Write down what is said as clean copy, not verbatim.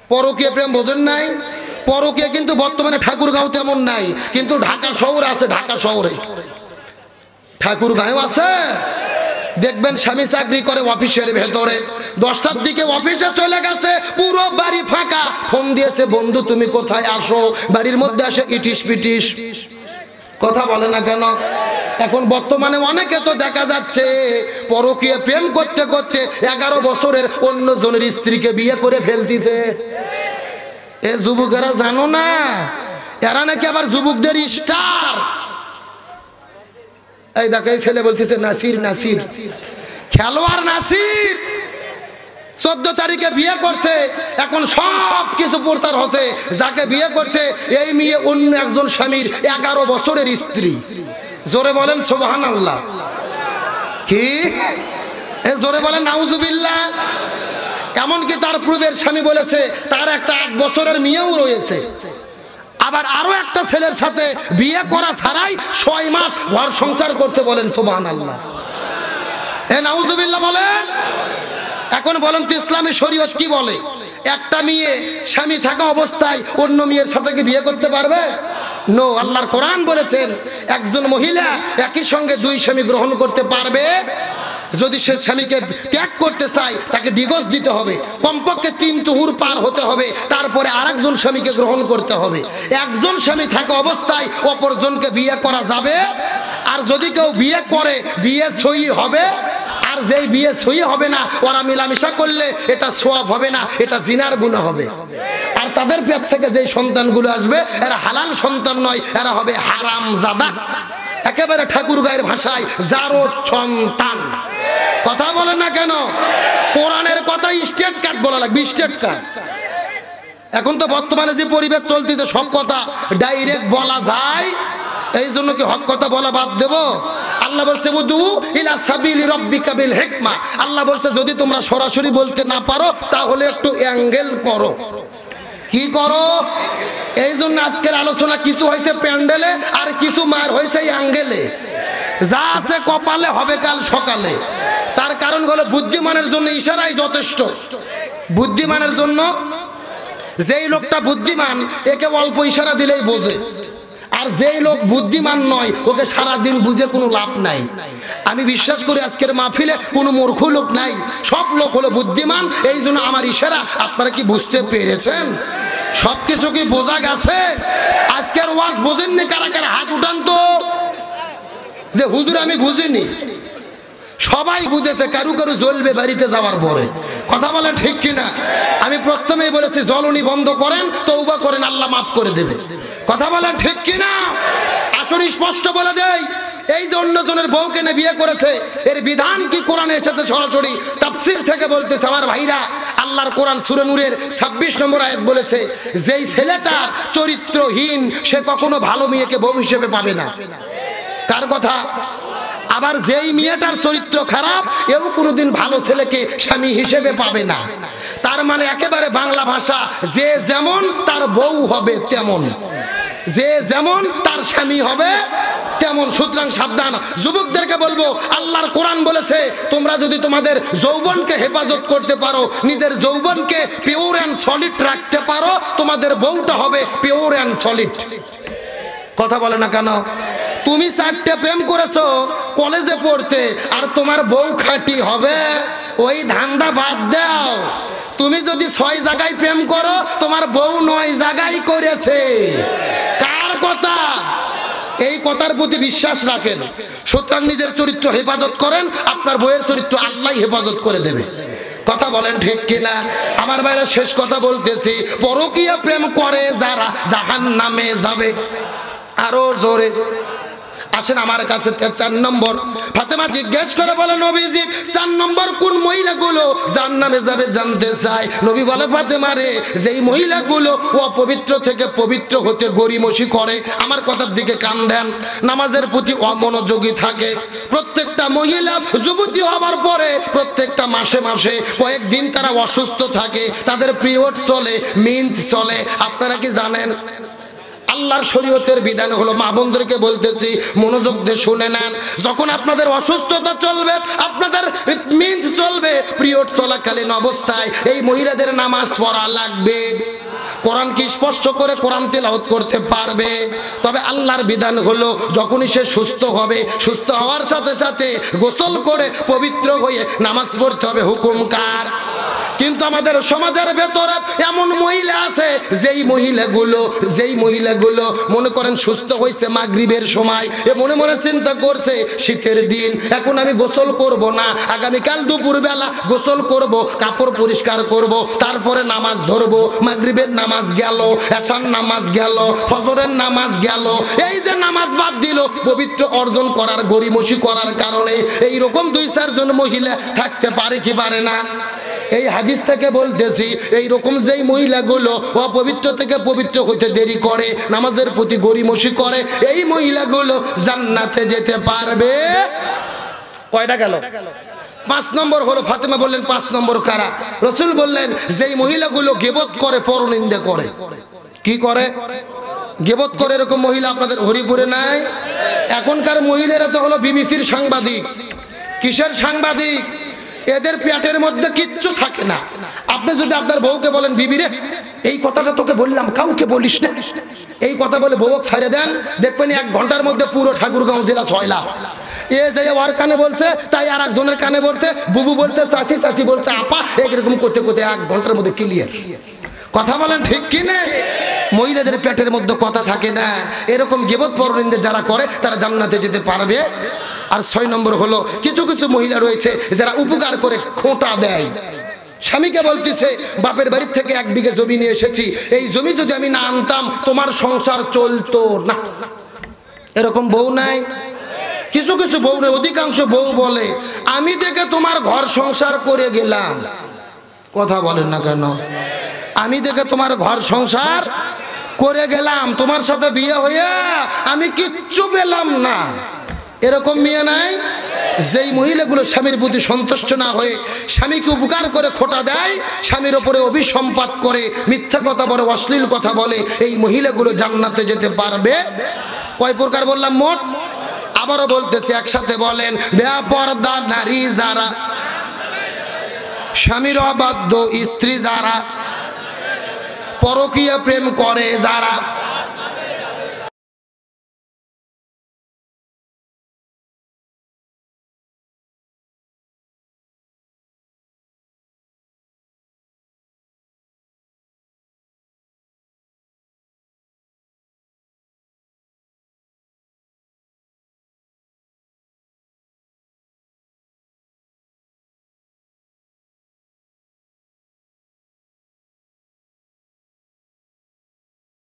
পরকীয়া প্রেম বোঝেন নাই? পরকীয়া কিন্তু বর্তমানে ঠাকুরগাঁও তেমন নাই, কিন্তু ঢাকা শহরে আছে। ঢাকা শহরে ঠাকুরগাঁও আছে। দেখবেন স্বামী চাকরি করে অফিসের ভেতরে, 10টার দিকে অফিসে চলে গেছে, পুরো বাড়ি ফাঁকা। ফোন দিয়েছে, বন্ধু তুমি কোথায়, আসো। বাড়ির মধ্যে আসে ইটিস পিটিস। কথা বলে না কেন? এখন বর্তমানে অনেকে তো দেখা যাচ্ছে পরকীয়া প্রেম করতে করতে 11 বছরের অন্য জনের স্ত্রীকে বিয়ে করে ফেলতিছে। এ যুবকেরা জানো না, এরা নাকি আবার যুবকদের স্টার। এই দেখো, এই ছেলে বলতেছে নাসির, নাসির খেলোয়াড় নাসির 14 তারিখে বিয়ে করছে। এখন সব কিছু প্রচার হচ্ছে, যাকে বিয়ে করছে এই মেয়ে অন্য একজন স্বামীর 11 বছরের স্ত্রী। জোরে বলেন সুবহানাল্লাহ। কি এ জোরে বলেন নাউজুবিল্লাহ। এমনকি তার পূর্বের স্বামী বলেছে তার একটা 8 বছরের মেয়েও রয়েছে। আবার আরো একটা ছেলের সাথে বিয়ে করা ছাড়াই 6 মাস ঘর সংসার করছে। বলেন সুবহানাল্লাহ। এ নাউজুবিল্লাহ বলেন। এখন বলেন তো ইসলামী শরীয়ত কি বলে? একটা মেয়ে স্বামী থাকা অবস্থায় অন্য মেয়ের সাথে কি বিয়ে করতে পারবে? নো। আল্লাহর কোরআন বলেছেন একজন মহিলা একই সঙ্গে 2 স্বামী গ্রহণ করতে পারবে। যদি সে স্বামীকে ত্যাগ করতে চায় তাকে ডিভোর্স দিতে হবে, কমপক্ষে 3 তুহুর পার হতে হবে, তারপরে আরেকজন স্বামীকে গ্রহণ করতে হবে। একজন স্বামী থাকা অবস্থায় অপরজনকে বিয়ে করা যাবে। আর যদি কেউ বিয়ে করে বিয়ে সই হবে, আর যেই বিয়ে সই হবে না ওরা মিলামিশা করলে এটা সওয়াব হবে না, এটা জিনার গুনাহ হবে। আর তাদের পেট থেকে যেই সন্তানগুলো আসবে এরা হালাল সন্তান নয়, এরা হবে হারামজাদা। একেবারে ঠাকুরগাঁয়ের ভাষায় জারদ সন্তান। কথা বলে না কেন? কোরআনের কথা স্টেট কার্ড বলা লাগবে, স্টেট কার্ড। এখন তো বর্তমানে যে পরিবেশ চলতেছে সব কথা ডাইরেক্ট বলা যায়, এই জন্য কি হক কথা বলা বাদ দেব? আল্লাহ বলছে উদু ইলা সাবিলি রাব্বিকা বিল হিকমা। আল্লাহ বলছে যদি তোমরা সরাসরি বলতে না পারো তাহলে একটু অ্যাঙ্গেল করো। কি করো? এই জন্য আজকের আলোচনা কিছু হয়েছে প্যান্ডেলে, আর কিছু মার হয়েছে অ্যাঙ্গেলে। যা আছে কপালে হবে কাল সকালে। তার কারণ হলো বুদ্ধিমানের জন্য ইশারাই যথেষ্ট। বুদ্ধিমানের জন্য, যেই লোকটা বুদ্ধিমান একে অল্প ইশারা দিলেই বোঝে, আর যেই লোক বুদ্ধিমান নয় ওকে সারাদিন বুঝে কোনো লাভ নাই। আমি বিশ্বাস করি আজকের মাহফিলে কোনো মূর্খ লোক নাই, সব লোক হলো বুদ্ধিমান। এই জন্য আমার ইশারা আপনারা কি বুঝতে পেরেছেন? সবকিছু কি বোঝা গেছে? আজকের ওয়াজ বোঝেননি কারা কারা? হাত উঠান তো। যে হুজুর আমি বুঝিনি। সবাই বুঝেছে, কারু কারু জ্বলবে বাড়িতে যাওয়ার পরে। কথা বলেন ঠিক কিনা? আমি প্রথমেই বলেছি জ্বলনি বন্ধ করেন, তওবা করেন, আল্লাহ মাফ করে দেবে। কথা বলেন ঠিক কিনা? আসলে স্পষ্ট বলে দেই, এই যে অন্যজনের বউকে নিয়ে বিয়ে করেছে এর বিধান কি কোরআনে এসেছে সরাসরি তাফসীর থেকে বলতেছে আমার ভাইরা। আল্লাহর কোরআন সূরা নূরের 26 নম্বর আয়াত বলেছে যেই ছেলেটার চরিত্রহীন সে কখনো ভালো মেয়েকে বউ হিসেবে পাবে না। কার কথা? আবার যেই মেয়েটার চরিত্র খারাপ এও কোনোদিন ভালো ছেলেকে স্বামী হিসেবে পাবে না। তার মানে একেবারে বাংলা ভাষা, যে যেমন তার বউ হবে তেমন, যে যেমন তার স্বামী হবে তেমন। সুতরাং সাবধান। যুবকদেরকে বলবো আল্লাহর কোরআন বলেছে তোমরা যদি তোমাদের যৌবনকে হেফাজত করতে পারো, নিজের যৌবনকে পিওর অ্যান্ড সলিড রাখতে পারো, তোমাদের বউটা হবে পিওর অ্যান্ড সলিড। কথা বলে না কেন? তুমি 4টে প্রেম করেছো কলেজে পড়তে, আর তোমার বউ খাঁটি হবে? ওই ধান্দা বাদ দাও। তুমি যদি 6 জায়গায় প্রেম করো তোমার বউ 9 জায়গায় করেছে। কার কথা? এই কথার প্রতি বিশ্বাস রাখেন। সুতরাং নিজের চরিত্র হেফাজত করেন, আপনার বউয়ের চরিত্র আল্লাহ হেফাজত করে দেবে। কথা বলেন ঠিক কিনা? আমার ভাইরা শেষ কথা বলতেছি, পরকীয়া প্রেম করে যারা জাহান্নামে যাবে। আরো জোরে আসেন আমার কাছে। 4 নম্বর ফাতেমা জিজ্ঞেস করে বলে নবীজি 4 নম্বর কোন মহিলাগুলো জান্নাতে যাবে জানতে চায়। নবী বলে ফাতেমা রে, যেই মহিলাগুলো অপবিত্র থেকে পবিত্র হতে গড়িমসি করে, আমার কথার দিকে কান দেন, নামাজের প্রতি অমনোযোগী থাকে। প্রত্যেকটা মহিলা যুবতী হবার পরে প্রত্যেকটা মাসে মাসে কয়েকদিন তারা অসুস্থ থাকে, তাদের পিরিয়ড চলে, মিন্স চলে। আপনারা কি জানেন আল্লাহর শরীয়তের বিধান হলো, মা বোনদেরকে বলতেছি মনোযোগ দিয়ে শুনে নেন। যখন আপনাদের অসুস্থতা চলবে, আপনাদের মিন্স চলবে, পিরিয়ড চলাকালীন অবস্থায় এই মহিলাদের নামাজ পড়া লাগবে। কোরআন কি স্পষ্ট করে কোরআন তেলাওয়াত করতে পারবে। তবে আল্লাহর বিধান হলো যখনই সে সুস্থ হবে, সুস্থ হওয়ার সাথে সাথে গোসল করে পবিত্র হয়ে নামাজ পড়তে হবে। হুকুম কার? কিন্তু আমাদের সমাজের ভেতরে এমন মহিলা আছে যেই মহিলাগুলো মনে করেন সুস্থ হয়েছে মাগরিবের সময়, এ মনে মনে চিন্তা করছে শীতের দিন এখন আমি গোসল করব না, আগামীকাল দুপুরবেলা গোসল করব, কাপড় পরিষ্কার করব, তারপরে নামাজ ধরবো। মাগরিবের নামাজ গেল, এশার নামাজ গেল, ফজরের নামাজ গেল, এই যে নামাজ বাদ দিল পবিত্র অর্জন করার গরিমসি করার কারণে। এইরকম 2-4 জন মহিলা থাকতে পারে কি পারে না? এই হাদিস থেকে বলতেছি এইরকম যেই মহিলাগুলো অপবিত্র থেকে পবিত্র হইতে দেরি করে, নামাজের প্রতি গরিমসি করে, এই মহিলাগুলো জান্নাতে যেতে পারবে। কয়টা গেল? 5 নম্বর হলো, ফাতেমা বললেন 5 নম্বর কারা? রাসূল বললেন যেই মহিলাগুলো গীবত করে, পরনিন্দা করে। কি করে? গীবত করে। এরকম মহিলা আপনাদের হরিপুরে নাই? এখনকার মহিলারা তো হলো বিবিসির সাংবাদিক। কিসের সাংবাদিক? এদের পেটের মধ্যে কিচ্ছু থাকে না। আপনি যদি আপনার বউকে বলেন বিবি রে এই কথাটা তোকে বললাম, কাউকে বলিস না, এই কথা বলে বউ ছাড়ে দেন, দেখবেন 1 ঘন্টার মধ্যে পুরো ঠাকুরগাঁও জেলা ছয়লা। এ যে ওর কানে বলছে তাই আর একজনের কানে বলছে, বুবু বলছে চাচি, চাচি বলছে আপা, এরকম করতে করতে 1 ঘন্টার মধ্যে ক্লিয়ার। কথা বলেন ঠিক কি না? মহিলাদের পেটের মধ্যে কথা থাকে না। এরকম গীবত পরনিন্দা যারা করে তারা জান্নাতে যেতে পারবে। আর 6 নম্বর হলো কিছু কিছু মহিলা রয়েছে যারা উপকার করে খোঁটা দেয়। স্বামীকে বলতেছে বাপের বাড়ির থেকে 1 বিঘা জমি নিয়ে এসেছি, এই জমি যদি আমি না আনতাম তোমার সংসার চলতো না। এরকম বউ নাই? কিছু কিছু বউ নেই, অধিকাংশ বউ বলে আমি দেখে তোমার ঘর সংসার করে গেলাম। কথা বলেন না কেন? আমি দেখে তোমার ঘর সংসার করে গেলাম, তোমার সাথে বিয়ে হয়ে আমি কিচ্ছু পেলাম না। এরকম মেয়ে নাই? যেই মহিলাগুলো স্বামীর প্রতি সন্তুষ্ট না হয়ে স্বামীকে উপকার করে খোঁটা দেয়, স্বামীর ওপরে অভিসম্পাত করে, মিথ্যা কথা বলে, অশ্লীল কথা বলে, এই মহিলাগুলো জান্নাতে যেতে পারবে। কয় প্রকার বললাম মোট? আবারও বলতেছি, একসাথে বলেন, বেপরদা নারী যারা, স্বামীর অবাধ্য স্ত্রী যারা, পরকীয়া প্রেম করে যারা,